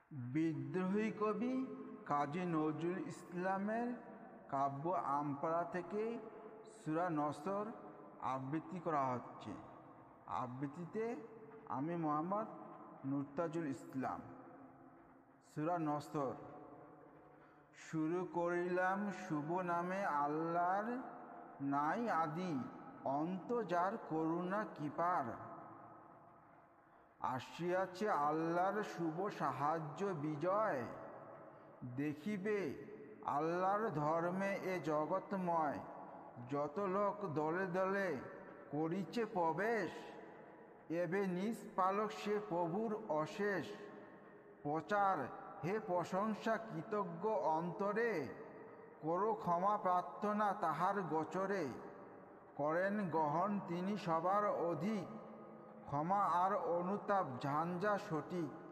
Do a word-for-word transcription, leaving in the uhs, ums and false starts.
বিদ্রোহী কবি কাজী নজরুল ইসলামের কাব্য আমপারা থেকে সূরা নসর আবৃত্তি করা হচ্ছে। আবৃত্তিতে আমি মোহাম্মদ নুরতাজুল ইসলাম। সূরা নসর। শুরু করিলাম শুভ নামে আল্লাহর, নাই আদি অন্ত যার করুণা কৃপার। আসিয়াছে আল্লাহর শুভ সাহায্য বিজয়, দেখিবে আল্লাহর ধর্মে এ জগৎময়। যত লোক দলে দলে করিছে প্রবেশ, এবে নিষ্পালক সে প্রভুর অশেষ প্রচার। হে প্রশংসা কৃতজ্ঞ অন্তরে, করো ক্ষমা প্রার্থনা তাহার গোচরে। করেন গ্রহণ তিনি সবার অধিক, ক্ষমা আর অনুতাপ ঝাঞ্ঝা সঠিক।